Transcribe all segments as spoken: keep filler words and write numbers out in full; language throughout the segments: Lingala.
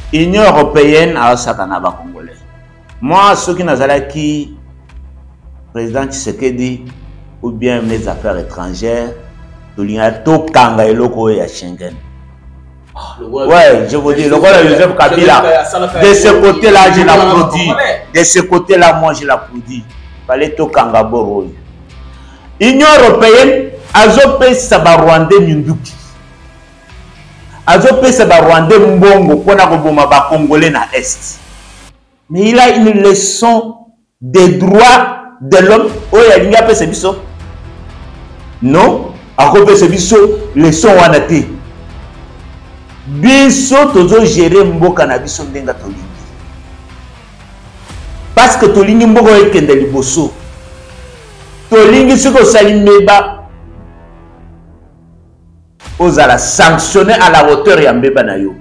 Union européenne a sakana ba congolais. Moi ceux qui n'azala qui président Tshisekedi ou bien mes affaires étrangères tolinga to kanga eloko ya Schengen. Ouais, je vous dis, le roi de Joseph Kabila, de ce côté-là, je l'applaudis. De ce côté-là, moi, je l'applaudis. Fallait tout Kangaboro. Union européenne, Azopé Saba Rwandais Minduki. Azopé Saba Rwandais Mbongo, Pona Roboma ba Congolais na Est. Mais il a une leçon des droits de l'homme. Oh, il y a une leçon de biso. Non, à cause de ce biso, leçon wanate. Biso tozo gérer mboka na biso ndenga tolingi. Parce que tolingi mboka ekende liboso. Tolingi siko salimeba ozala sanctionné à la hauteur ya mbeba na yo.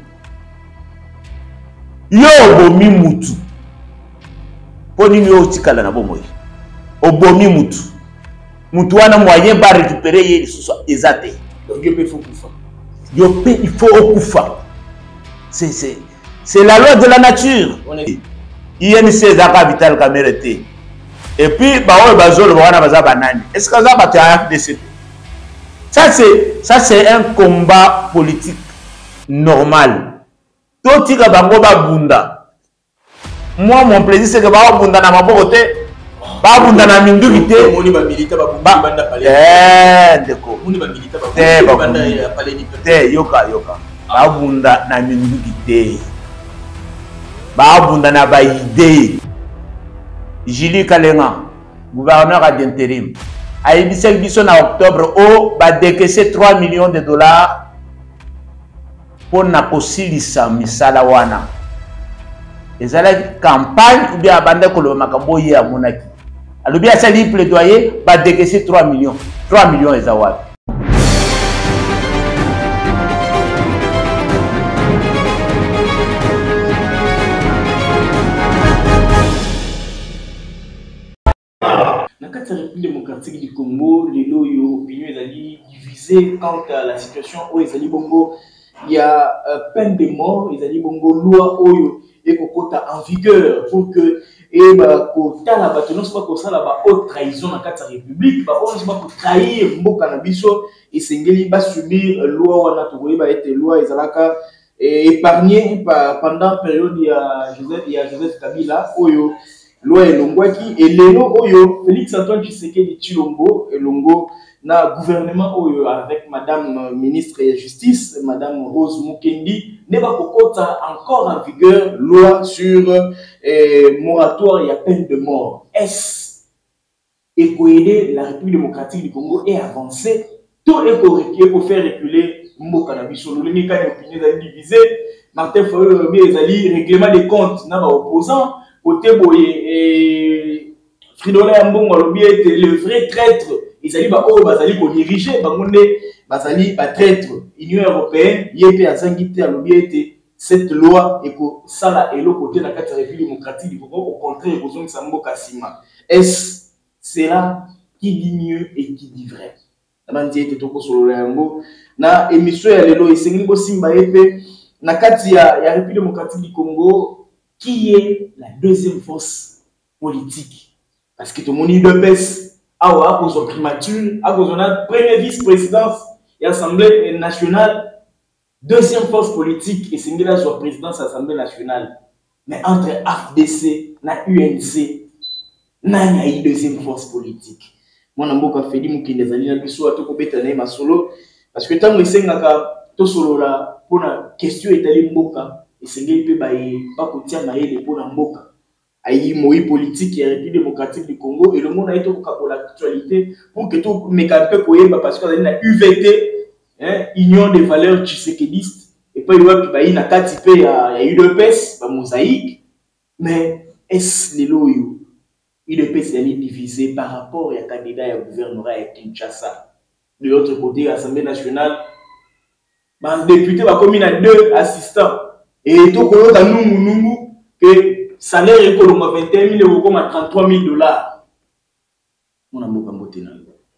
Yo obomi mutu. Poni yo tikala na bomoyi. Obomi mutu. Mutu wana moyen ba récupérer ye lisusu ezate. Donc il faut kufa. Il faut okufa. C'est la loi de la nature. I N C Zaka Vital Kamerete. Et puis, est-ce que ça va te F D C? Ça, c'est un combat politique normal. Toti ka bango ba bunda. Moi, mon plaisir, c'est que ba bunda na mabokote. Ba bunda na minduki te. Moni ba milita ba bunda banda palais. Eh, deko. Moni ba milita ba bunda banda palais ni te yoka yoka. Ba bunda na minduki te. Ba bunda na ba idée. Julie Kalenga, gouverneur ad intérim. A ebisé biso na octobre o ba décaissé trois millions de dollars pour na kosilisa misala wana. Ezala campagne ou bien abanda ko lo makambo ya monaki. Alors bien ça li plaidoyer ba décaisser trois millions. trois millions ezawat. La République démocratique du Congo, les lois et opinions sont divisées quant à la situation où ils bongo. Il y a euh, peine de mort, ils ont bongo loi où et en vigueur pour que et bah kota la bataille non pas comme ça la haute trahison dans la République, bah on pas pour trahir mboka na biso et sengeli ba subir loi wana to ba être loi ezalaka épargné pendant période il y a Joseph il y a Joseph Kabila oyo loi elongwaki et lelo oyo Félix Antoine Tshisekedi Tshilombo elongo na gouvernement oyo avec madame ministre de justice madame Rose Mukendi ne va kokota encore en vigueur loi sur eh, moratoire et à peine de mort. Est-ce et pour aider la République démocratique du Congo et avancer tout est corrigé pour faire reculer mboka na biso le nika d'opinion divisé Martin Fayulu bien ezali règlement des comptes na ba opposant côté boye et Fridolin Ambongo alobi était le vrai traître ezali ba oyo bazali ko diriger bangonde bazali ba traître Union européenne yépe azangi te alobi était cette loi et ko sala elo côté na kati République démocratique du Congo au contraire besoin sa mboka sima. Est-ce cela qui dit mieux et qui dit vrai? Abandi ete toko solo yango na émission ya lelo esengeli bo simba yépe na kati ya, ya République démocratique du Congo qui est la deuxième force politique. Parce que tout le monde est de baisse, à cause de primature, à cause de la première vice-présidence et l'Assemblée nationale, deuxième force politique, et c'est la présidence de l'Assemblée nationale. Mais entre A F D C et U N C, il y a une deuxième force politique. Moi, je suis fait des gens parce que tant que je suis là, pour la question est mboka et c'est ngeli pe ba pas kotia maele pour na mboka ayi moi politique et République démocratique du Congo et le monde a été pour l'actualité pour que tout mécape koyeba parce que na U V T hein union des valeurs tshisekedistes et pas yoa ba na kati pe ya U D P S ba mosaïque mais est les loyo U D P S est divisé par rapport à candidat à gouvernorat à Kinshasa de l'autre côté l'Assemblée nationale bah député va comme il a deux assistants et tout le monde que le salaire est comme vingt et un mille euros comme à trente-trois mille dollars. Mon amour Mbote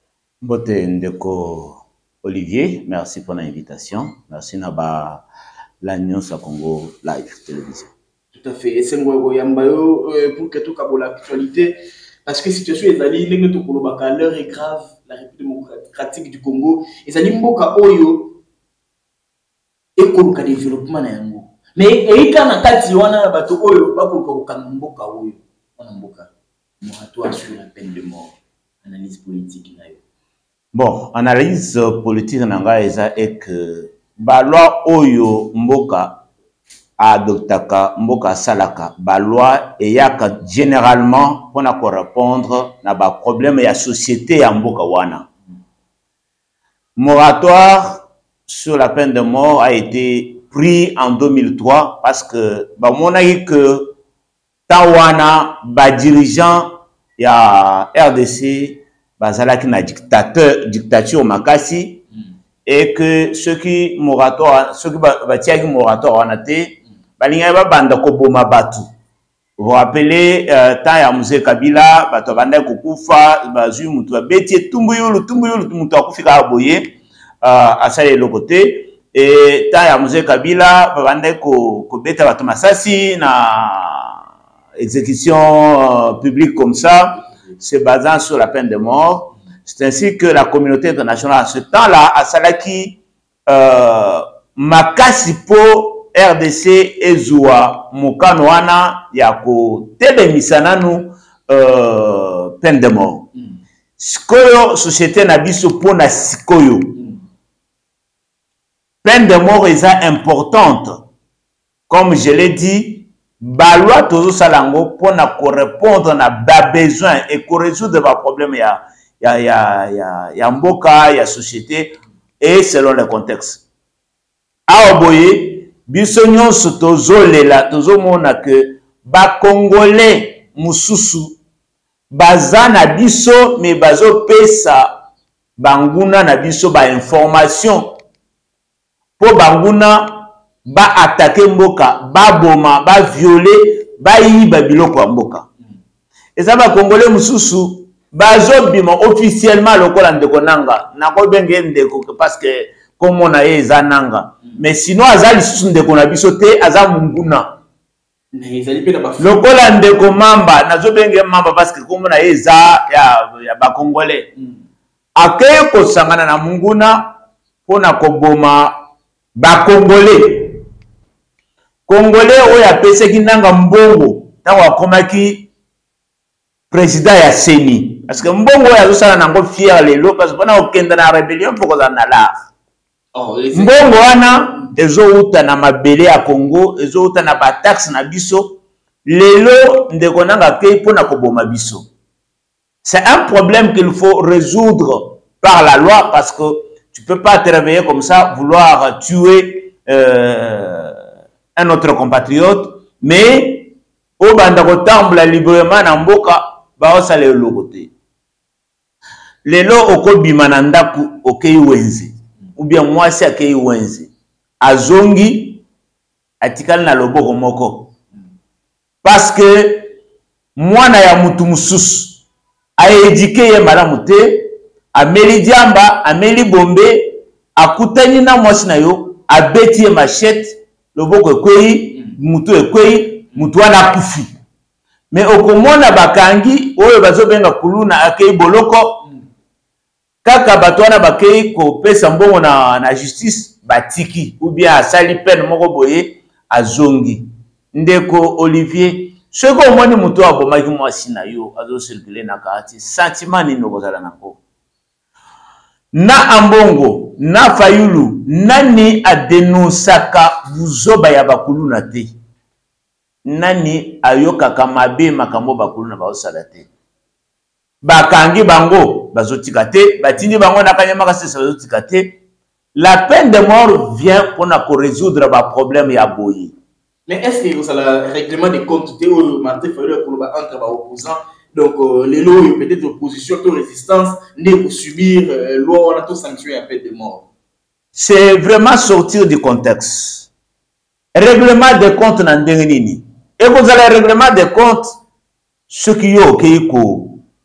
Mbote Ndeko Olivier, merci pour l'invitation. Merci Naba la Nyonsa Congo Live Télévision. Tout à fait. Et c'est moi Yambayo pour que tout cas l'actualité parce que situation est allée l'heure est grave la République démocratique du Congo et ça dit mboka oyo et comme ka développement na yango mais et quand na kati wana bato oyo bakoka ka mboka oyo wana mboka moratoire sur la peine de mort analyse politique na yo. Bon, analyse politique nanga eza est que ba loi oyo mboka adoptaka mboka salaka ba loi eyaka généralement pour na répondre na ba problème ya société ya mboka wana. Moratoire sur la peine de mort a été pris en deux mille trois parce que ba monaki que tawana ba dirigeant ya R D C bazalaki na dictateur dictature makasi et que ceux qui moratoire ceux qui batiaki moratoire wana te balinga ba banda ko boma batu. Vous vous rappelez euh, temps ya Mzee Kabila bato banda kokufa bazui mutu abeti tumbu yulu tumbu yulu mutu akufika aboye euh, asale le côté et temps ya Mzee Kabila banda ko ko beta bato masasi na exécution euh, publique comme ça, se basant sur la peine de mort. C'est ainsi que la communauté internationale à ce temps-là a salaki euh, makasi po R D C ezua mukano wana ya ko telemisa nanu euh, peine de mort. Sikoyo société na biso pona sikoyo. Peine de mort est importante. Comme je l'ai dit, ba loi tozo salango pona ko répondre na ba besoin et ko résoudre ba problème ya ya ya ya ya mboka ya société et selon le contexte. Aoboye biso nyonso tozo lela tozo mona que ba congolais mususu baza na biso mais bazo pesa banguna na biso ba information po banguna ba attaquer mboka ba boma ba violer ba yiba biloko ya mboka. Eza ba congolais mususu bazo bima officiellement lokola ndeko nanga nako benge ndeko parce que comme on a eza nanga mais sinon azali susu ndeko na biso te aza munguna lokola ndeko mamba nazo benge mamba parce que comme on a eza ya ya ba congolais akeye ko sangana na munguna pona ko boma ba congolais congolais oya pese kinanga mbongo tawa akomaki président ya Seni parce que mbongo oya zosala nango fier lelo parce que pona okenda na rébellion poko za na la oh mbongo wana ezo uta na mabele ya Congo ezo uta na ba taxe na biso lelo ndeko nanga ke pona koboma biso. C'est un problème qu'il faut résoudre par la loi parce que tu peux pas te réveiller comme ça vouloir tuer euh, un autre compatriote, mais au bandako tambla librement na mboka ba osale lokote. Lelo okobi manandaku okei wenze ou bien mwasi akei wenze azongi atikali na loboko moko parce que mwana ya mutu mususu a éduqué ye malamu te ameli diamba ameli bombe akutani na mwasi na yo abeti ye machette loboko ekwei mutu ekwei mutu wana kufi mais okomona bakangi oyo bazobenga kuluna akei boloko kaka bato wana bakei ko pesa mbongo na, na justice batiki ou bien asali peine moko boye azongi ndeko Olivier soko omoni mutu abomaki mwasi na yo azo circuler na kati sentiment nini okozala nango na ambongo na fayulu nani adenonsaka buzoba ya bakuluna te nani ayokaka mabe makambo bakuluna baosala te bakangi bango bazotika te batindi bango na kanyama kasesa bazotika te. La peine de mort vient pour na résoudre ba problème ya boyi. Mais est-ce que ça le règlement des comptes au Martin Fayulu pour ba entre ba opposants donc euh, les lois peut-être opposition to résistance ne pour subir euh, loi on a tout sanctionné à peine de mort. C'est vraiment sortir du contexte. Règlement des comptes na ndenge nini. Et vous allez règlement des comptes ce qui yo okay ko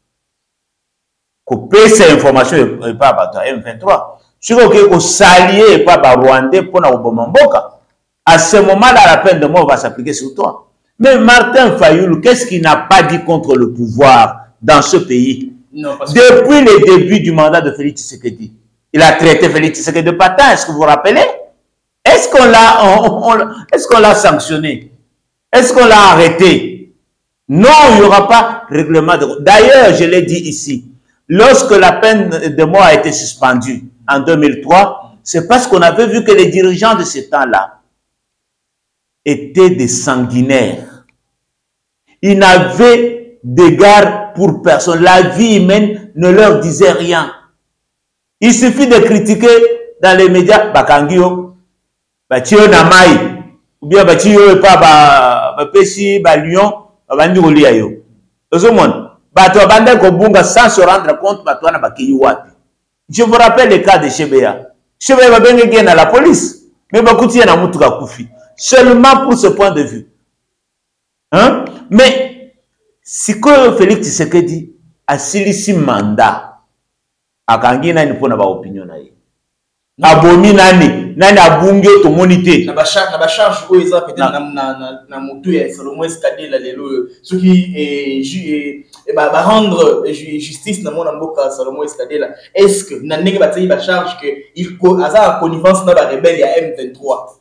ko pesa information et pas ba M vingt-trois. Ce qui ko s'allier pas ba Rwandais pour na oboma mboka. à ce moment-là, la peine de mort va s'appliquer sur toi. Mais Martin Fayoulou, qu'est-ce qu'il n'a pas dit contre le pouvoir dans ce pays? Non, parce Depuis que... le début du mandat de Félix Tshisekedi, il a traité Félix Tshisekedi de patin, est-ce que vous vous rappelez? Est-ce qu'on l'a on, on, est-ce qu'on l'a sanctionné? Est-ce qu'on l'a arrêté? Non, il n'y aura pas règlement de... D'ailleurs, je l'ai dit ici, lorsque la peine de mort a été suspendue en deux mille trois, c'est parce qu'on avait vu que les dirigeants de ce temps-là étaient des sanguinaires. Ils n'avaient d'égard pour personne. La vie humaine ne leur disait rien. Il suffit de critiquer dans les médias, Bakangio, Batio Namai, ou bien Batio pas ba Pessi, ba Lyon, Bandi Oliayo. Tout le monde, Bato Bande Kobunga sans se rendre compte, Bato na Bakiwati. Je vous rappelle le cas de Chebea. Chebea va bien gagner à la police, mais Bakouti na Mutuka Koufi. Seulement pour ce point de vue. Hein? Mais, si que Félix Tshisekedi a silisi mandat, a kangi nani pona ba opinion na ye. Abomi nani, nani abunge to monité. Na ba charge, na ba charge ko eza peut-être na na na moto ya Salomon Skadela lelo, ceux qui eh ba ba rendre justice na mona mboka Salomon Skadela. Est-ce que na ndenge ba tsayi ba charge que il ko aza connivence na ba rebelle ya M vingt-trois?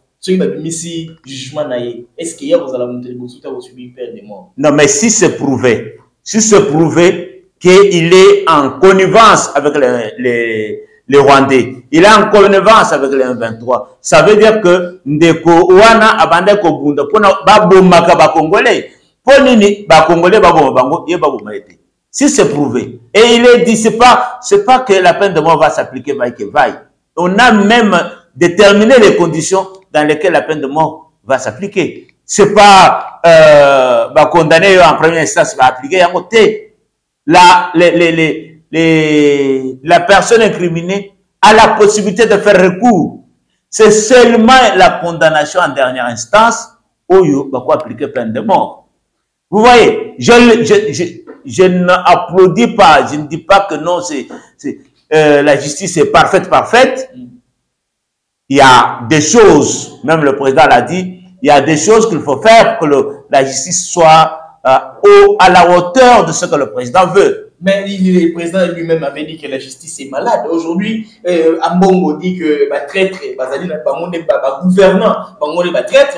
Est-ce qu'il y a vous allez monter peine de mort? Non, mais si c'est prouvé, si c'est prouvé qu'il est en connivence avec les, les, les Rwandais, il est en connivence avec les M vingt-trois, ça veut dire que Ndeko Wana abande ko bunda pona babo maka ba Congolais, ponini ba Congolais babo bango ye babo maete. Si c'est prouvé, et il est dit c'est pas c'est pas que la peine de mort va s'appliquer vaille que vaille. On a même déterminé les conditions dans lesquelles la peine de mort va s'appliquer. C'est pas euh, bah, condamné en première instance, va appliquer à côté. La, les, les, les, les, la personne incriminée a la possibilité de faire recours. C'est seulement la condamnation en dernière instance où il va appliquer peine de mort. Vous voyez, je, je, je, je n'applaudis pas, je ne dis pas que non, c'est euh, la justice est parfaite, parfaite. Il y a des choses, même le président l'a dit, il y a des choses qu'il faut faire pour que le, la justice soit euh, au, à la hauteur de ce que le président veut. Mais le président lui-même avait dit que la justice est malade. Aujourd'hui, euh, Ambongo dit que bah, traître, bah, bah, gouvernant, bah, traître,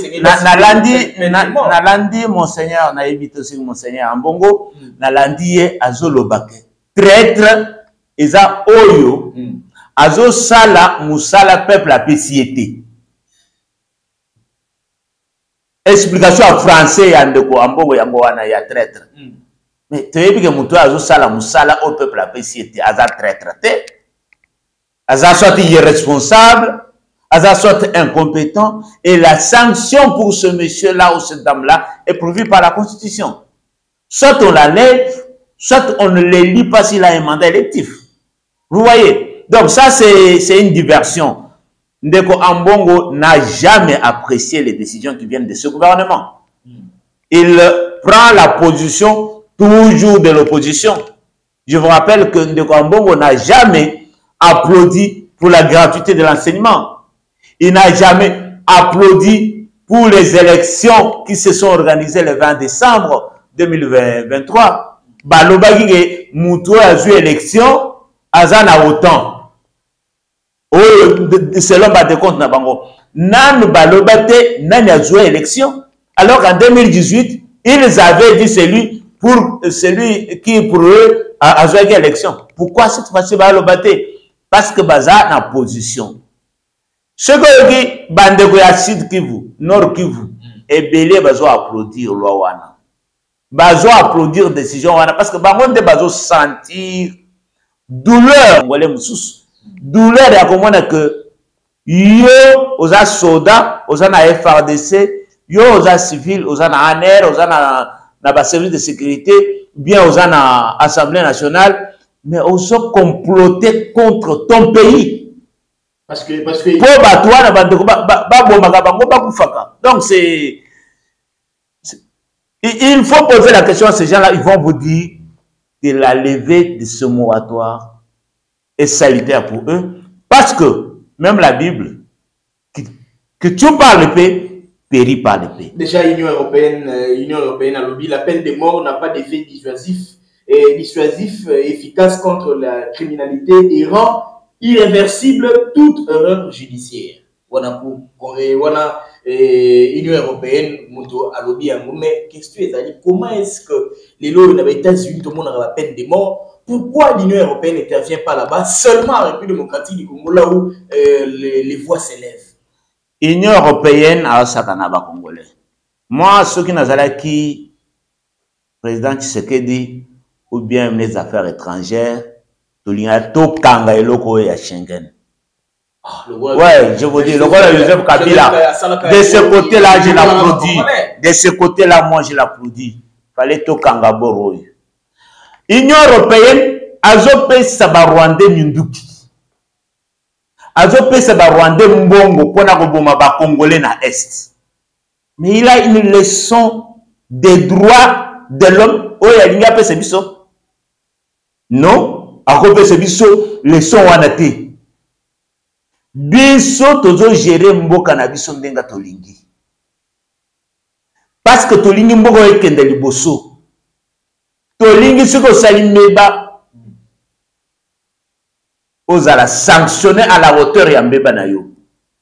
Nalandi, monseigneur, na évité aussi monseigneur Ambongo, Nalandi est azolobake. Traître, eza oyo. Azo sala musala peuple a péciété. Explication en français yandeko ambongo yango wana ya traître. Mm. Mais tu sais que muto azo sala musala au peuple a péciété, aza traître té. Aza soit irresponsable, aza soit incompétent et la sanction pour ce monsieur là ou cette dame là est prévue par la constitution. Soit on la lève, soit on ne les lit pas s'il a un mandat électif. Vous voyez? Donc ça, c'est une diversion. Ndeko Ambongo n'a jamais apprécié les décisions qui viennent de ce gouvernement. Il prend la position toujours de l'opposition. Je vous rappelle que Ndeko Ambongo n'a jamais applaudi pour la gratuité de l'enseignement. Il n'a jamais applaudi pour les élections qui se sont organisées le vingt décembre deux mille vingt-trois. Balobagi Moutou a joué élection, Azana autant. Selon le compte na bango, nan balobate nan a joué élection. Alors qu'en deux mille dix-huit, ils avaient dit celui pour celui qui pour eux a, a joué élection. Pourquoi cette fois-ci balobate? Parce que baza na position. Ce que dit bandeko ya Sud Kivu, Nord Kivu, et belé bazo applaudir loi wana. Bazo applaudir décision wana parce que bango de bazo sentir douleur ngolé mususu. Douleur ya komona que yo oza soda, oza na F R D C, yo oza civil, oza na A N R, oza na na ba service de sécurité, bien oza na Assemblée nationale, mais oza comploter contre ton pays. Parce que parce que pour batwa na bandeko ba ba bomaka bango ba kufaka. Donc c'est il faut poser la question à ces gens-là, ils vont vous dire que la levée de ce moratoire est salutaire pour eux, parce que même la Bible, qui Que tu parles paix, périt par l'épée. Déjà, l'Union européenne, euh, l'Union européenne a lobby, la peine de mort n'a pas d'effet dissuasif et dissuasif euh, efficace contre la criminalité et rend irréversible toute erreur judiciaire. Voilà pour voilà l'Union européenne, moto a lobby un mais question est comment est-ce que les lois des États-Unis tout le monde a la peine de mort? Pourquoi l'Union européenne n'intervient pas là-bas seulement en République démocratique du Congo là où euh, les, les voix s'élèvent? L'Union européenne a sakanaba congolais. Moi, ceux qui n'ont qui président Tshisekedi ou bien les affaires étrangères, tout l'Union to kanga eloko ya Schengen. Ouais, je vous dis, le roi de Joseph Kabila, de ce côté-là, je l'applaudis. De ce côté-là, moi, je l'applaudis. Fallait to kanga boroy. L'Union européenne, azope saba Rwandais Minduki. Azope saba Rwandais Mbongo, pona koboma ba Congolais na Est. Mais il a une leçon des droits de l'homme. Oh, il y a une leçon. Non, à cause de biso, leçon wanate. Biso tozo gérer mboka na biso ndenga tolingi. Parce que tolingi mboka ekende liboso. Tolingi siko salimeba. Ozala sanctionner à la hauteur ya mbeba na yo.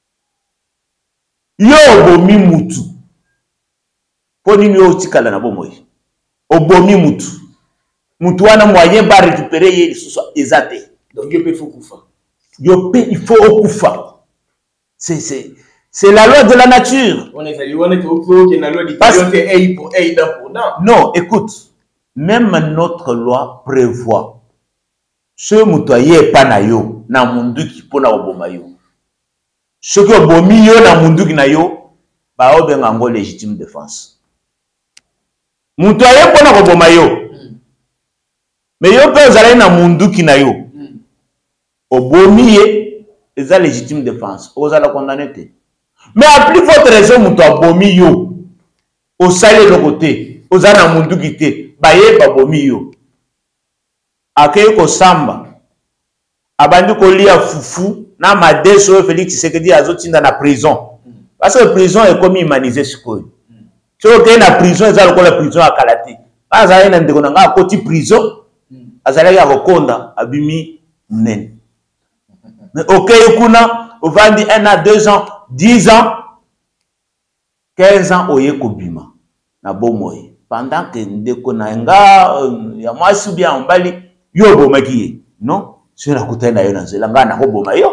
Yo obomi mutu. Poni yo otikala na bomoyi. Obomi mutu. Mutu wana moyen ba récupérer ye lisusu ezate. Donc yo pe faut kufa. Yo pe il faut okufa. C'est c'est c'est la loi de la nature. On est allé on est au cours que la loi dit que aide pour aide pour non. Non, écoute. Même notre loi prévoit ce mutoye pa na yo na munduki pona oboma yo. Ce que obomi yo na munduki na yo ba obenga ngo légitime défense. Mutoye pona oboma yo. Mais yo pe ozala na munduki na yo. Obomi ye eza légitime défense. Ozala condamné te. Mais à plus forte raison muto abomi yo. Osale le côté. Ozala na munduki te. Ba ye ba bomi yo. Akei ko samba abandi ko lia fufu na madeso Félix Tshisekedi azotinda na prison parce que prison est comme humanisé sikoyo so ke na prison ezalo ko la prison akalati azali na ndeko nga akoti prison azali ya kokonda abimi nene mais okay kuna ovandi un an deux ans dix ans quinze ans oye kobima na bomoye pendant que ndeko na nga ya mwasi bien mbali yo bomaki non c'est la kutana yo nanzela nga na koboma yo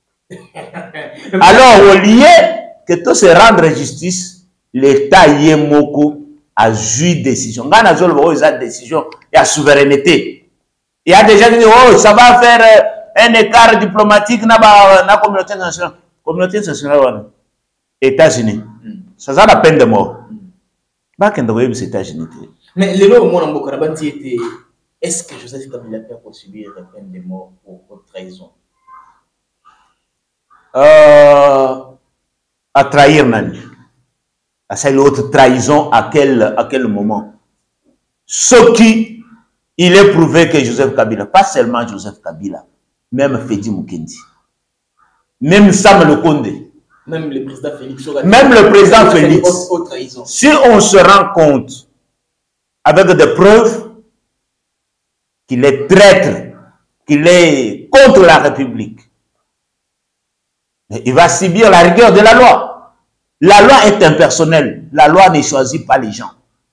alors au lieu que tout se rendre justice l'état yemoko a joué décision nga na zolo ba za décision ya souveraineté il y a déjà dit oh ça va faire un écart diplomatique na ba na communauté internationale communauté internationale États-Unis ça ça la peine de mort ba kende aux États-Unis mais les lois mon mboka na banti était. Est-ce que Joseph Kabila peut subir la peine de mort pour haute trahison? Euh, à trahir Nani. À cette autre trahison, à quel, à quel moment? Ce qui, il est prouvé que Joseph Kabila, pas seulement Joseph Kabila, même Fedi Mukendi, même Sam Le Condé, même le président Félix, même le président Félix, si on se rend compte avec des preuves, qu'il est traître, qu'il est contre la République, il va subir la rigueur de la loi. La loi est impersonnelle. La loi ne choisit pas les gens.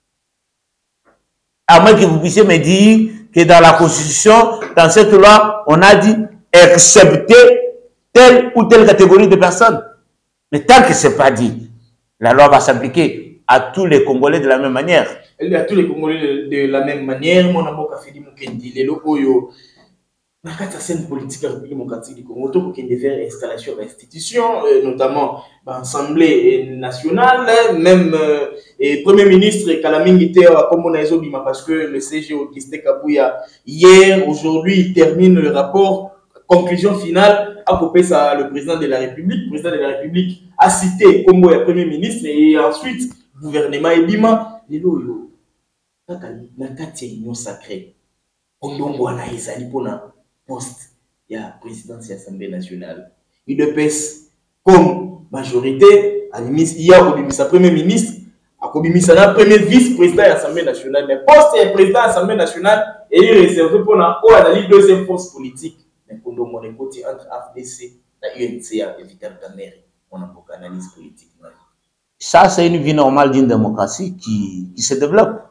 À moins que vous puissiez me dire que dans la Constitution, dans cette loi, on a dit excepter telle ou telle catégorie de personnes. Mais tant que ce n'est pas dit, la loi va s'appliquer à tous les Congolais de la même manière. Elle à tous les Congolais de, de la même manière. Mon amour a fait du Mukendi, les locaux, dans la scène politique démocratique du Congo, pour qu'il y ait des installations d'institutions, notamment l'Assemblée nationale, même euh, et Premier ministre Kalamingi Théo, comme on a dit, parce que le C G Augustin Kabouya, hier, aujourd'hui, il termine le rapport, conclusion finale, à couper ça, le président de la République. Le président de la République a cité Congo et Premier ministre, et ensuite, gouvernement et Bima, les loyaux. La carte union sacrée. On doit na ezali pona poste ya présidence de l'Assemblée nationale. Il de pèse comme majorité, il y a sa premier ministre, a premier vice-président de l'Assemblée nationale. Mais poste et président de l'Assemblée nationale est réservé pour la deuxième force politique. Mais pour le monde entre A F D C et U N C et Vital Kamerhe, on a beaucoup d'analyse politique. Ça, c'est une vie normale d'une démocratie qui, qui se développe.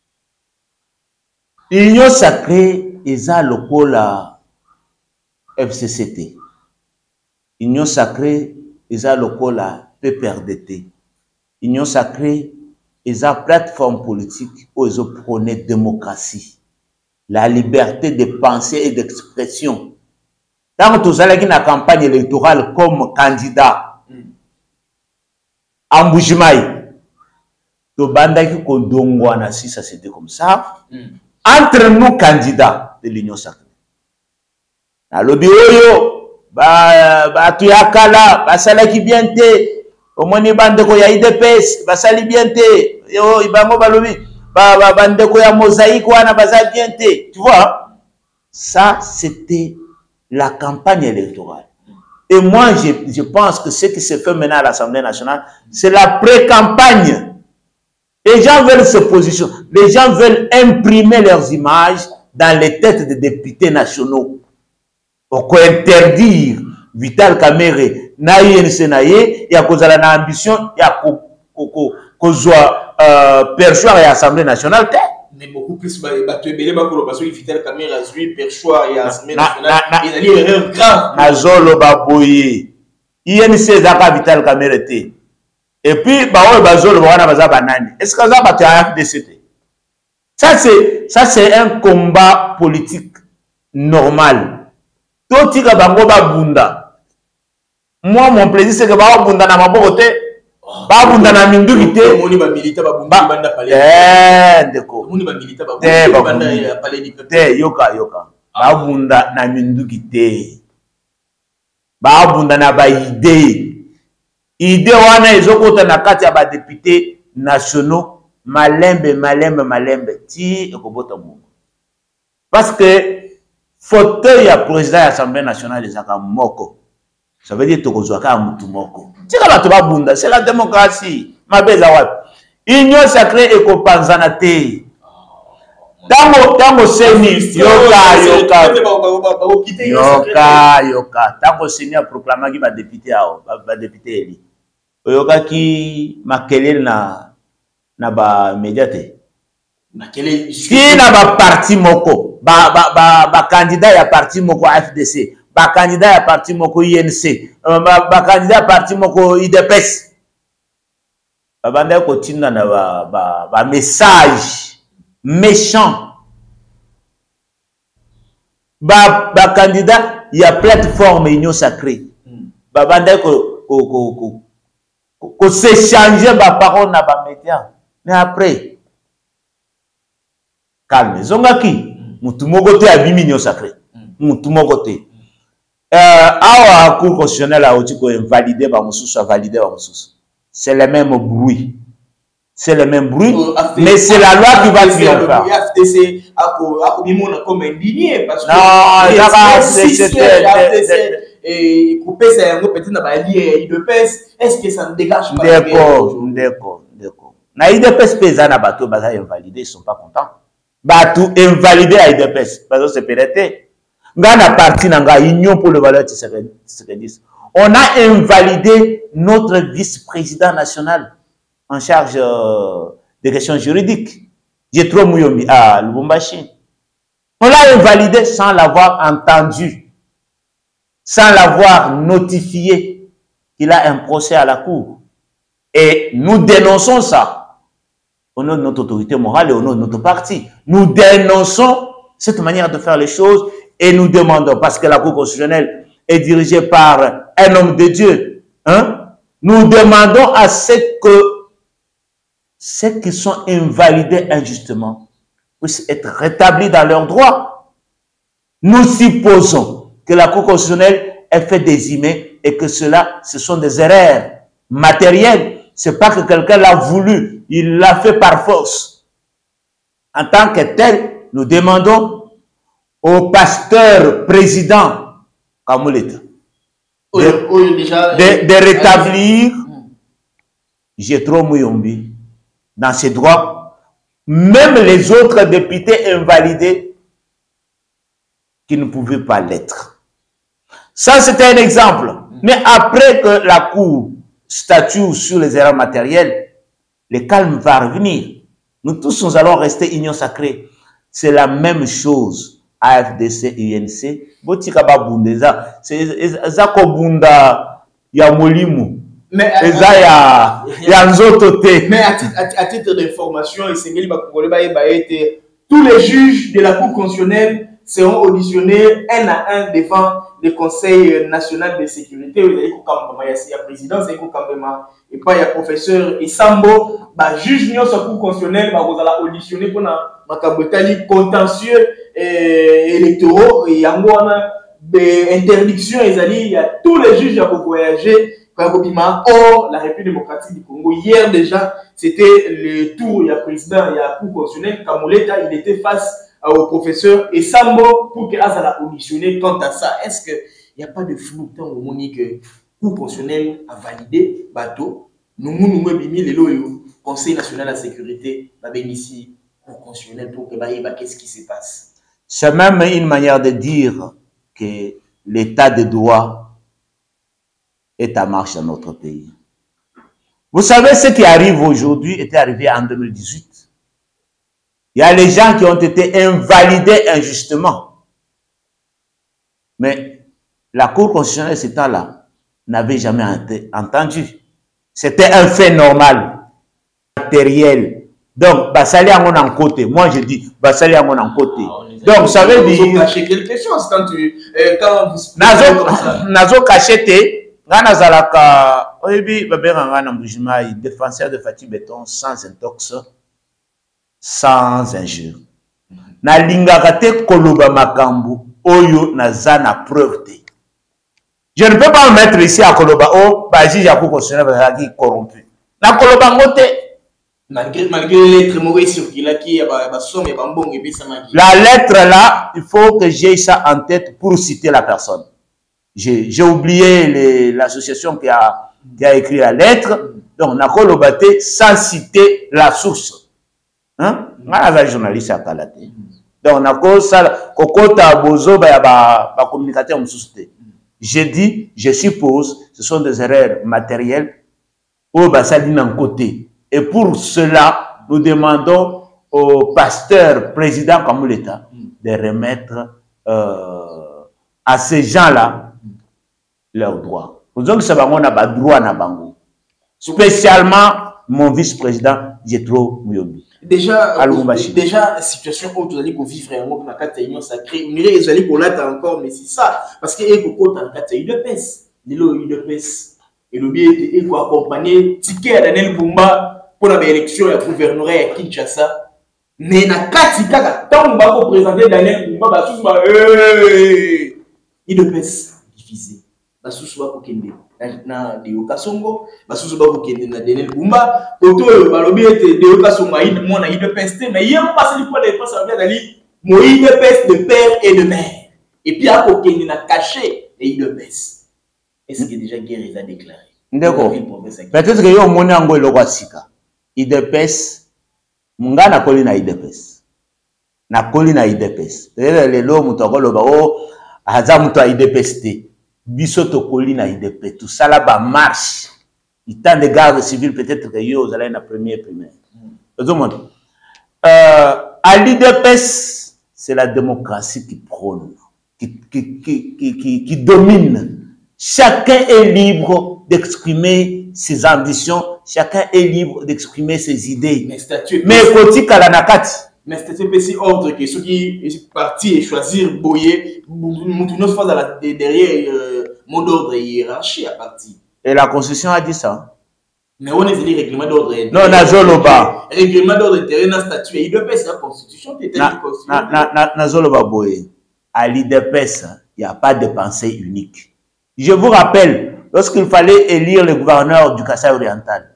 L'union sacrée est à la F C C T. L'union sacrée est à la P P R D T. L'union sacrée est à la plateforme politique où ils ont prôné la démocratie, la liberté de pensée et d'expression. Dans tout ça, la campagne électorale comme candidat, en Boujimaï, to bandaki kondongwana si ça c'était comme ça. Entre nous candidats de l'union sacrée. Na lobi oyo ba ba tuyakala basala ki bien te omoni bandeko ya I D P S basali bien te yo ibango balobi ba ba bandeko ya mosaïque wana basali bien te. Tu vois, ça c'était la campagne électorale. Et moi je, je pense que ce qui se fait maintenant à l'Assemblée nationale, c'est la pré-campagne. Les gens veulent se positionner, les gens veulent imprimer leurs images dans les têtes des députés nationaux. Pour interdire Vital Kamerhe, na I N C naye, il y a cause à la ambition, il y a cause à perchoir et Assemblée nationale. Mais beaucoup plus, parce que Vital Kamerhe a joué perchoir et Assemblée nationale. Il a dit erreur grave. Nazolo baboye. I N C zaka Vital Kamerhe. Et puis, est-ce que ça va être Ça, c'est ça, c'est un combat politique normal. Tout bunda. Moi, mon plaisir, c'est que ba bunda na mabote, ba bunda na mindukite. Moni ba milita ba bunda banda palais. Eh, deko. Moni ba milita ba bunda banda palais di côté. Yoka yoka. Ba bunda na mindukite. Ba bunda na ba idée. Idée wana ezokota na kati ya ba députés nationaux malembe malembe malembe ti ekobota mungu. Parce que fauteuil ya président ya Assemblée nationale ezaka moko. Ça veut dire tokozwaka mutu moko. Tika bato ba bunda, c'est la démocratie. Mabeza wapi. Union sacrée ekopanzana te. Tango tango seni yoka yoka yoka yoka tango seni a proclamaki ba député ao ba député eli. Oyoka ki makelele na na ba médiate. Makelele ki na ba parti moko ba ba ba, ba candidat ya parti moko A F D C, ba candidat ya parti moko I N C, ba, ba candidat ya parti moko I D P S. Ba banda ko tinda na ba ba, ba message méchant. Ba ba candidat il y a plateforme union sacrée. Ba banda ko ko ko ko ko s'échanger ba parole na ba média. Mais après calme zongaki mutu moko te abimi union sacrée. Mutu moko te. Euh awa cour constitutionnelle a oti ko invalider ba mususu valider ba mususu. C'est le même bruit. C'est le même bruit, mais c'est la loi qui va triompher. F T C a comme indigné parce que et couper ça peut-être na ba lié I D P S. Est-ce que ça ne dégage pas? D'accord, d'accord, d'accord. Na I D P S pesa na bateau baza invalidé, ils sont pas contents. Bateau invalidé à I D P S parce que c'est pérété. Ngana parti nanga union pour le valeur Tshisekedi. On a invalidé notre vice-président national en charge euh, des questions juridiques, Dietro Muyombi à Lubumbashi. On l'a invalidé sans l'avoir entendu, sans l'avoir notifié qu'il a un procès à la cour. Et nous dénonçons ça au nom de notre autorité morale et au nom de notre parti. Nous dénonçons cette manière de faire les choses et nous demandons, parce que la Cour constitutionnelle est dirigée par un homme de Dieu, hein, nous demandons à ce que ceux qui sont invalidés injustement puissent être rétablis dans leurs droits. Nous supposons que la Cour constitutionnelle ait fait des emails et que cela, ce sont des erreurs matérielles. C'est pas que quelqu'un l'a voulu, il l'a fait par force. En tant que tel, nous demandons au pasteur président Kamuleta de, oh, oh, déjà, de, euh, de rétablir Jethro Muyombi dans ses droits, même les autres députés invalidés qui ne pouvaient pas l'être. Ça, c'était un exemple. Mais après que la Cour statue sur les erreurs matérielles, le calme va revenir. Nous tous, nous allons rester union sacrée. C'est la même chose. A F D C, U N C. Botika ba bundeza. C'est ça ko bunda ya molimu. Mais ça ya ya nzoto te. Mais à titre, à titre d'information, tous les juges de la Cour constitutionnelle seront auditionnés un à un devant le Conseil national de sécurité. Il y a président, il y a professeur Isambo, le juge de la Cour constitutionnelle va auditionner pour un contentieux électoraux. Il y a des interdictions, il y a tous les juges qui vont voyager. Or, la République démocratique du Congo, hier déjà, c'était le tour, il y a président, il y a Cour constitutionnelle, Kamoleta, il était face au professeur Esambo pour que Azala auditionné. Quant à ça, est-ce qu'il n'y a pas de flou tant au moment que Cour constitutionnelle a validé bateau, nous nous bimi le Conseil national de la sécurité, va venir ici, Cour constitutionnelle pour que bah qu'est-ce qui se passe? C'est même une manière de dire que l'état de droit est à marche dans notre pays. Vous savez, ce qui arrive aujourd'hui était arrivé en deux mille dix-huit. Il y a les gens qui ont été invalidés injustement. Mais la Cour constitutionnelle, ce temps-là, n'avait jamais entendu. C'était un fait normal, matériel. Donc, Basali a en côté. Moi, je dis, Basali a en côté. Ah, donc, ça veut dire... Vous cachez quelque chose quand tu... Euh, quand vous... Nazo cachete. Ngana zalaka, oyebi babera ngana mbujima, défenseur de Fatih Béton sans intox, sans injure. Na lingaka te koloba makambu, oyo na zana preuve te. Je ne peux pas me mettre ici à koloba, oh, bah, si j'ai un coup constitutionnel, qui corrompu. Na koloba ngote. Malgré, malgré les lettres mauvaises sur qui là, qui a somme et bambon et puis ça m'a dit. La lettre là, il faut que j'ai ça en tête pour citer la personne. J'ai oublié l'association qui a, qui a écrit la lettre. Donc, on a colobaté sans citer la source. Hein? On a un journaliste à Kalate. Donc, on a kokota bozo ba communicateur moussouté. J'ai dit, je suppose, ce sont des erreurs matérielles au Bassaline en côté. Et pour cela, nous demandons au pasteur président Kamuleta de remettre euh, à ces gens-là leurs droits. Donc, ça va avoir droit à Bango. Spécialement, mon vice-président, Jethro Muyombi. Déjà, déjà, situation où vous allez vivre vraiment dans la carte union sacrée, on dirait que vous allez là encore, mais c'est ça. Parce que vous avez dans la carte U D P S. Vous avez U D P S. Et le bien est de accompagner ticket à Daniel Bumba pour l'élection à gouvernorat à Kinshasa. Mais dans la carte, tant que vous présenter Daniel Bumba, vous allez U D P S divisé. Basusu ba kokende na de Okasongo basusu ba kokende na Daniel Bumba toto balobi ete de Okasongo ina mona I D P S mais hier on passe pour les passer avec dali mo I D P S de père et de mère et puis à kokende na caché et I D P S. Est-ce que déjà guerre est déclaré? D'accord. Peut-être que yo mona ngo eloko sika I D P S munga na koli na I D P S na koli na I D P S le lo mutoko lo ba o aza muto I D P S te bisoto koli na I D P tout ça là bas marche il temps de garde civile peut-être que yo allez na première primaire tout le monde euh à l'I D P S c'est la démocratie qui prône qui qui qui qui qui, qui domine. Chacun est libre d'exprimer ses ambitions, chacun est libre d'exprimer ses idées. Mais statut mais koti kala nakati. Mais statut P C ordre que ceux qui parti et choisir Boyer, nous faisons derrière mot d'ordre et hiérarchie à partir. Et la Constitution a dit ça. Mais on est dit règlement d'ordre. Non, Nazoloba. Règlement d'ordre intérieur dans statut. Il doit passer la Constitution. Nazoloba Boye. À l'I D P S, il n'y a pas de pensée unique. Je vous rappelle, lorsqu'il fallait élire le gouverneur du Kasaï oriental,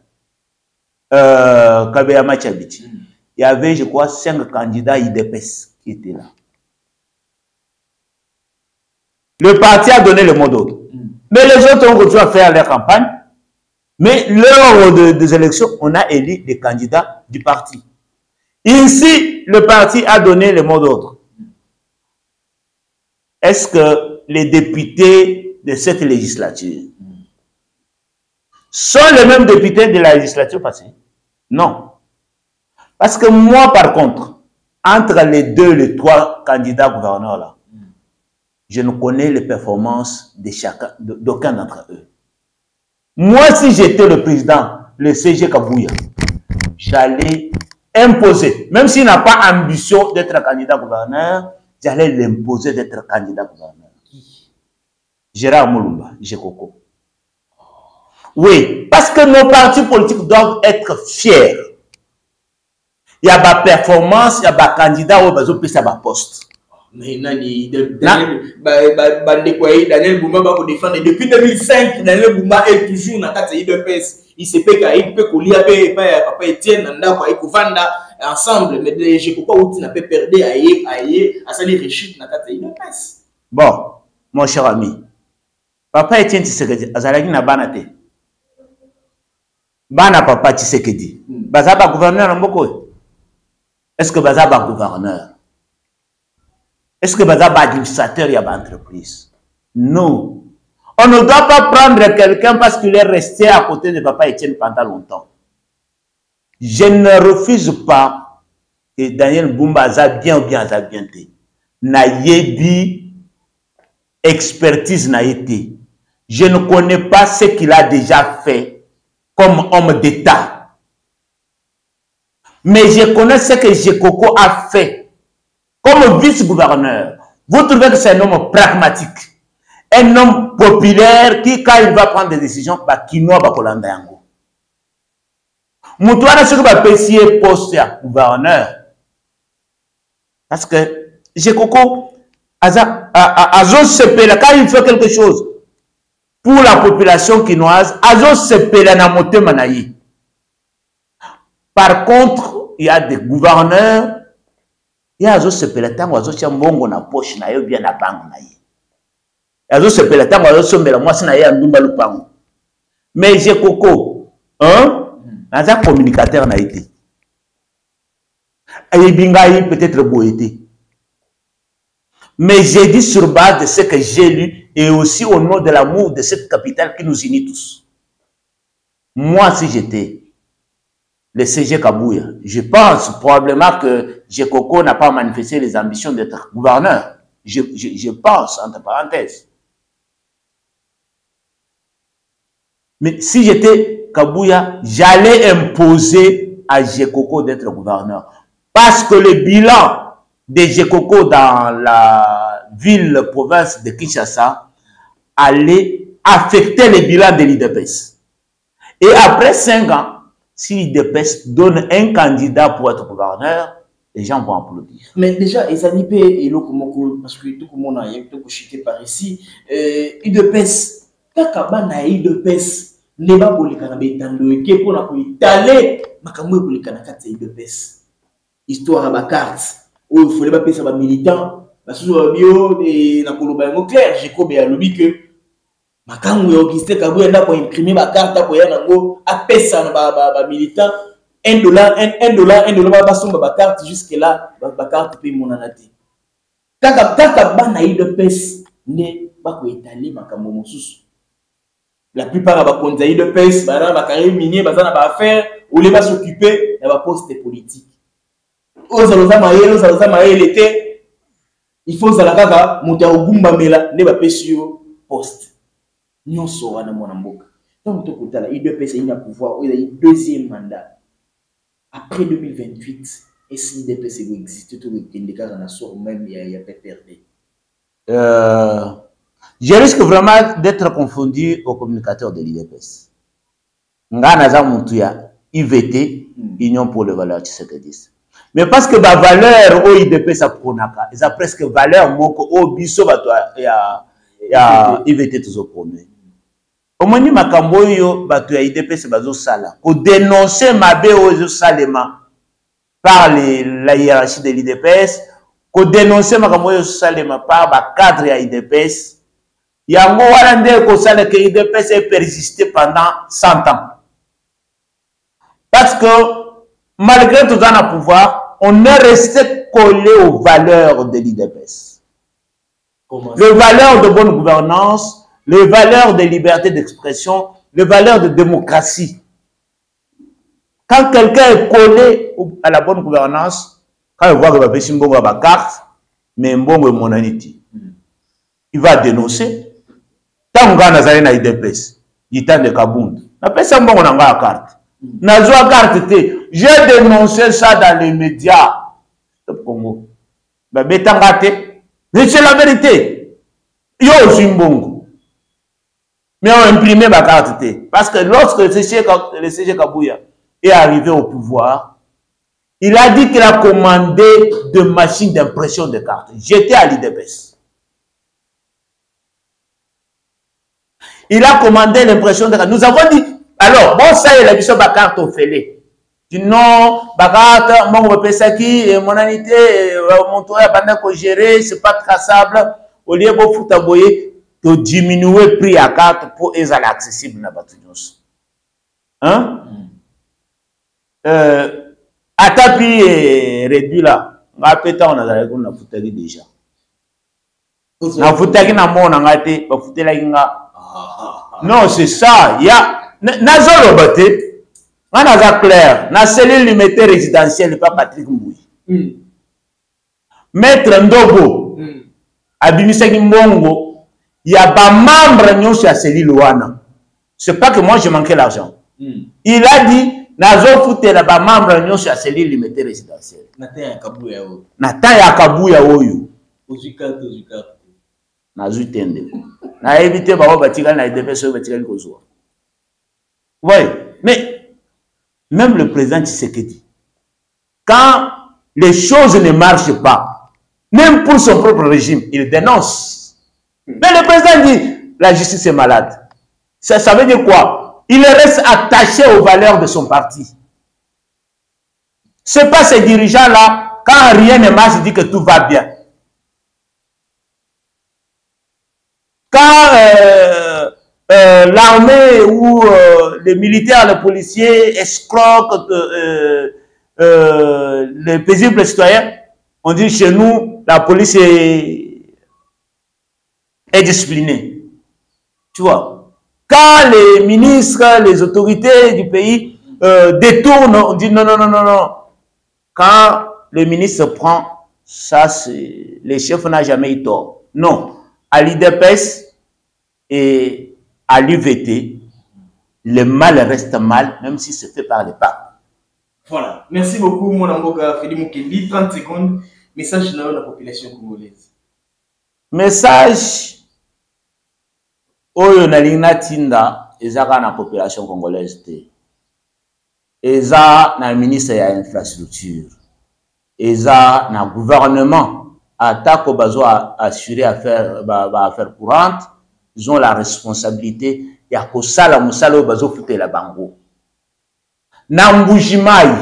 euh, Kabeyama Tchabiti, il y avait, je crois, cinq candidats I D P S qui étaient là. Le parti a donné le mot d'ordre. Mais les autres ont continué à faire leur campagne. Mais lors de, des élections, on a élu des candidats du parti. Ainsi, le parti a donné le mot d'ordre. Est-ce que les députés de cette législature sont les mêmes députés de la législature passée? Non. Parce que moi, par contre, entre les deux, les trois candidats gouverneurs là, je ne connais les performances de chacun, d'aucun d'entre eux. Moi, si j'étais le président, le C G Kabouya, j'allais imposer, même s'il n'a pas ambition d'être candidat gouverneur, j'allais l'imposer d'être candidat gouverneur. Gérard Moulumba, Jekoko. Oui, parce que nos partis politiques doivent être fiers. Il y a ma performance, il y a ma candidat au besoin de ma poste. Mais Nani, Daniel, Daniel Boumba va défendre depuis deux mille cinq. Daniel Boumba est toujours dans la I D P S. Il se peut qu'il peut couler avec Papa Etienne, Nanda, Kovanda ensemble. Mais je ne peux pas où tu n'as pas perdu aïe, aïe, à salir réussite dans la I D P S. Bon, mon cher ami, Papa Etienne Tshisekedi, Azalagi na banate. Bana Papa Tshisekedi. Bazaba gouverneur en Mboko. Est-ce que Bazaba gouverneur? Est-ce que Bazaba administrateur y a une entreprise? Non. On ne doit pas prendre quelqu'un parce qu'il est resté à côté de Papa Etienne pendant longtemps. Je ne refuse pas que Daniel Boumba a bien ou bien a bien été. Naïebi, expertise n'a été. Je ne connais pas ce qu'il a déjà fait comme homme d'État. Mais je connais ce que Jekoko a fait comme vice-gouverneur. Vous trouvez que c'est un homme pragmatique, un homme populaire qui, quand il va prendre des décisions, bah, Kinoa va kolanda yango. Moutouana ce que va payer poste à gouverneur. Parce que Jekoko, Azo Sepela, quand il fait quelque chose pour la population quinoise, Azo Sepela na mote manayi. Par contre, il y a des gouverneurs. Il y a des sepelatango, azo chambongo na poche na yo bien na bango na ye. Azo sepelatango azo sombela moi si na ye andumba lupango. Mais j'ai Koko, hein? Naza communicateur na été. Aye bingayi peut-être beau été. Mais j'ai dit sur base de ce que j'ai lu et aussi au nom de l'amour de cette capitale qui nous unit tous. Moi, si j'étais le C G Kabouya, je pense probablement que Jekoko n'a pas manifesté les ambitions d'être gouverneur. Je, je, je pense, entre parenthèses. Mais si j'étais Kabouya, j'allais imposer à Jekoko d'être gouverneur. Parce que le bilan de Jekoko dans la ville, province de Kinshasa, allait affecter le bilan de l'I D P S. Et après cinq ans, si l'I D P S donne un candidat pour être gouverneur, les gens vont applaudir. Mais déjà, ils ont dit et l'Okomoko, parce que tout le monde a été par ici, I D P S, quand na I D P S, ne va pas les canabé tando, qui est pour la Italie, ma camoué pour les canacats I D P S. Histoire à ma carte, où il faut pas payer ça militant, parce que sur bio et na koloba ngo clair, j'ai comme à lobby que makamou Auguste Kabouya n'a pas imprimé ma carte pour y aller à pesa na ba ba militant un dollar un dollar un dollar ba somba ba carte jusque là ba carte paye mon anati. Kaka kaka ba na I D P S ne ba ko étaler makamou mosusu. La plupart ba konza I D P S ba na ba carrière minier ba na ba affaire ou les ba s'occuper na ba poste politique. Ozaloza maye ozaloza maye l'été il faut zala kaka muta ogumba mela ne ba pesio poste. Nyonso wana mwana mboka. Donc to kotala I D P S il a pouvoir il a eu deuxième mandat après deux mille vingt-huit et si I D P S existe tout le Kendeka na sort même il y a pas perdu. Euh je risque vraiment d'être confondu au communicateur de l'I D P S. Ngana za mutuya I V T Union pour les valeurs Tshisekedi. Mais parce que la valeur au I D P S a pronaka, ils a presque valeur moko au biso bato ya ya I V T toujours promet. Au moins ni makambo yo bato ya I D P S bazo sala pour dénoncer mabe ozo salema par les, la hiérarchie de l'I D P S, pour dénoncer makambo ozo salema par ba cadre ya I D P S Yango Walande Kosale que I D P S ait persisté pendant cent ans. Parce que malgré tout dans le pouvoir, on est resté collé aux valeurs de l'I D P S. Les valeurs de bonne gouvernance, les valeurs de liberté d'expression, les valeurs de démocratie. Quand quelqu'un est collé à la bonne gouvernance, quand il voit que va faire Mbongo à carte, mais Mbongo est monaniti, il va dénoncer. Tant que nous avons I D P S, il y a des Kabound. On appelle ça Mbongo à carte. Nazwa carte té. J'ai dénoncé ça dans les médias. Stop Congo. Bah, bétangate. Mais c'est la vérité. Yo aussi Mbongo. Mais on imprimé ma carte té. Parce que lorsque le C G Kabouya est arrivé au pouvoir, il a dit qu'il a commandé de machines d'impression de cartes. J'étais à l'I D P S. Il a commandé l'impression de cartes. Nous avons dit, alors, bon, ça y est, la mission de carte au fêlé. Du non, carte, mon repensaki, mon anité, mon toit, pendant que gérer, c'est pas traçable. Au lieu de foutre à boyer, de diminuer le prix à carte pour être accessible à Batounos. Hein? Euh, à ta prix réduit là, on a pété, on a on a foutu déjà. On a foutu na mon on a été, on a foutu la inga. Non, c'est ça, il y a. Nazolo Bate, on a clair, na cellule limitée résidentielle, pas Patrick Mbouy. Mm. Maître Ndogo, mm. Abimisaki Mbongo, il y a pas membre de la cellule Wana. C'est pas que moi je manquais l'argent. Mm. Il a dit, Nazo Fouté, la membre de la cellule limitée résidentielle. Nathan Yakabouya. Nathan Yakabouya Oyo. Ozuka, Ozuka. Nazo Tende. Na évité, bah, Batika, na I D P S, Batika, Kozoa. Oui, mais même le président Tshisekedi, quand les choses ne marchent pas, même pour son propre régime, il dénonce. Mais le président dit, la justice est malade. Ça, ça veut dire quoi? Il reste attaché aux valeurs de son parti. Ce n'est pas ces dirigeants-là, quand rien ne marche, ils disent que tout va bien. Quand... Euh, Euh, l'armée ou euh, les militaires, les policiers escroquent euh, euh, les paisibles citoyens, on dit chez nous, la police est, est disciplinée. Tu vois, quand les ministres, les autorités du pays euh, détournent, on dit non, non, non, non, non. Quand le ministre prend, ça, c'est les chefs n'ont jamais eu tort. Non, à l'I D P S et à l'U V T, le mal reste mal, même si c'est fait par les papes. Voilà. Merci beaucoup, mon amboka Félix Mukeli. trente secondes. Message de la population congolaise. Message. Oyo na lingna tinda, ezaka na population congolaise te. Eza na ministre ya infrastructure. Eza na gouvernement. Atako bazo assurer affaire, ba, ba affaire courante. Ils ont la responsabilité. Il y a que ça, la moussalo bazo fouté la bango. Nambujimai.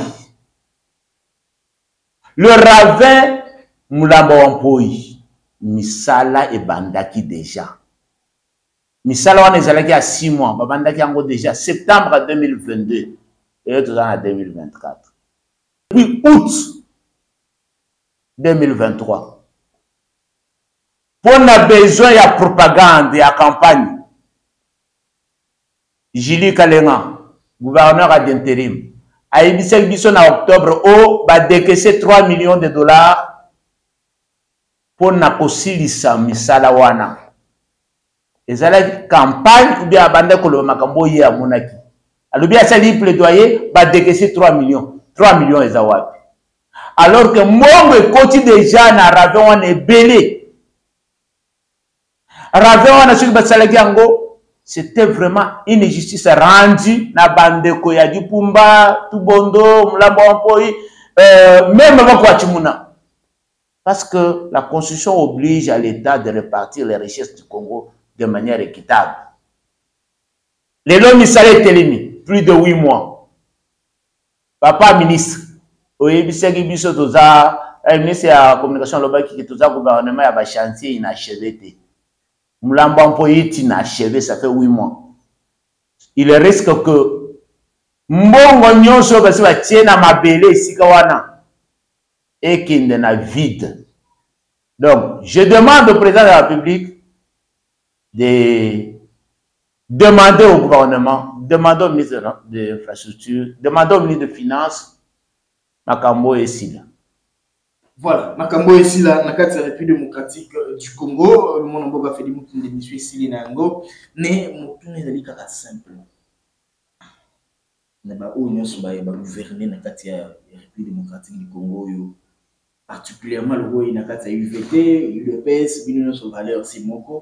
Le ravin Moulamba Wampoi. Misala et Bandaki déjà. Misala on est allé à six mois. Bandaki en déjà. Septembre deux mille vingt-deux. Et tout en deux mille vingt-quatre. Puis août deux mille vingt-trois. Pour a besoin de propagande et de campagne. Julie Kalenga, gouverneur d'intérim, a émis en octobre où va décaisser trois millions de dollars pour na kosilisa misala wana. Et ça la campagne ou bien abandonner ko le makambo ye a monaki. Alors bien ça dit plaidoyer va décaisser trois millions. trois millions et zawapi. Alors que moi me côté déjà na ravin on est belé. C'était vraiment une injustice rendue na bandeko ya Dipumba, Tubondo, Mlambo Ampoi, euh, même avec Wachimuna. Parce que la Constitution oblige à l'État de répartir les richesses du Congo de manière équitable. Les lois salaires télémis, plus de huit mois. Papa ministre, oui, bisegi biso toza, ministre de la communication globale qui toza gouvernement ya ba chantier inachevé. Moulambo Mpoyiti n'a achevé, ça fait huit mois. Il risque que Mbongo Nyonso basi ba tiena mabele sikawana et qu'il n'a vide. Donc, je demande au président de la République de demander au gouvernement, demander au ministre de l'Infrastructure, demander au ministre des Finances, Makambo et Sila. Voilà, Makambo et Sila, na kati ya République démocratique du Congo, le monde mboka fait des mots de monsieur Sila Nango, mais motu ezali kaka simple. Na ba o nyonso ba ba gouverner na kati ya République démocratique du Congo yo, particulièrement le roi na kati ya U V T, U D P S, bino nyonso valeur simoko.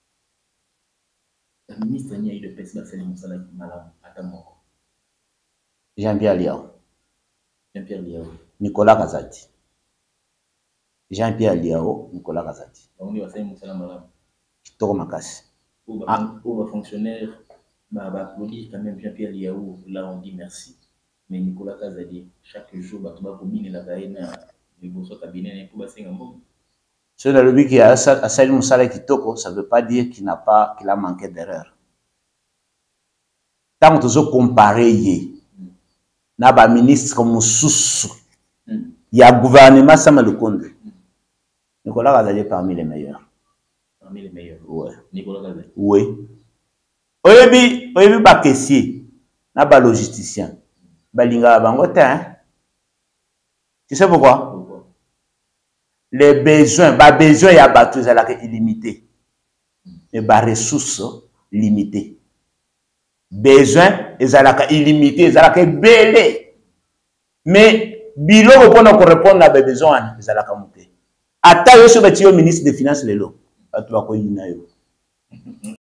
Le ministre ni U D P S ba fait mosala malamu ata moko. Jean-Pierre Liao. Jean-Pierre Liao. Nicolas Kazadi. Jean-Pierre Liao, Nicolas Kazadi. On va faire mosala malamu. Kitoko makasi. Pour va fonctionnaire bah bah applaudit quand même Jean-Pierre Liao, là on dit merci. Mais Nicolas Kazadi, chaque jour bah tu vas combiner la gaïna les beaux cabinet pour passer un bon. Sur le lobby qui a Salim Moussala Kitoko, ça ne veut pas dire qu'il n'a pas, qu'il a manqué d'erreur. Tant que tu as comparé, n'a pas ministre comme Soussou, il y a gouvernement Sama Lukonde. Nicolas Kazadi est parmi les meilleurs. Parmi les meilleurs. Ouais. Nicolas Kazadi. Oui. Oyebi, oyebi ba caissier, n'a pas logisticien. Balinga bangote, hein. Tu sais pourquoi? Pourquoi? Les besoins, bah besoin y a battu ça là illimité. Mais bah ressources limitées. Besoin et ça là illimité, ça là belé. Mais bilo pour nous répondre à besoin, ça là monter. Ata yo so bati yo ministre des finances lelo. Atu ba ko yina yo.